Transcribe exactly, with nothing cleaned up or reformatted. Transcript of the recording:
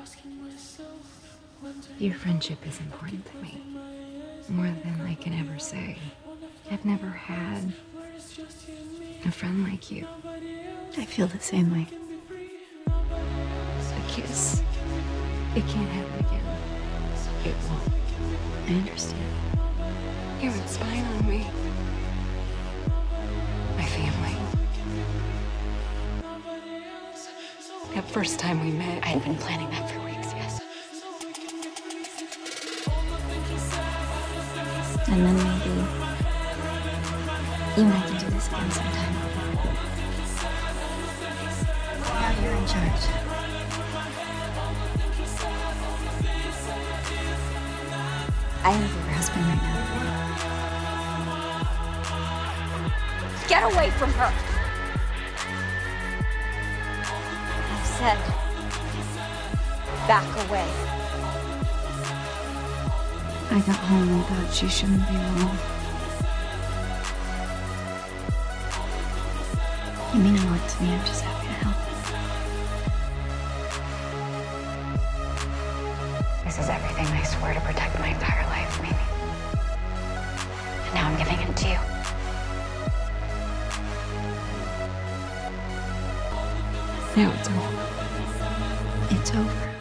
Your friendship is important to me. More than I can ever say. I've never had a friend like you. I feel the same way. A kiss. It can't happen again. It won't. I understand. You're spying on me. My family. That first time we met, I had been planning that for weeks, yes. And then maybe you and I can do this again sometime. Now you're in charge. I am your husband right now. Get away from her! I said, back away. I got home and thought she shouldn't be alone. You mean a lot to me. I'm just happy to help. This is everything I swore to protect my entire life, Mimi. And now I'm giving it to you. Now it's over. It's over.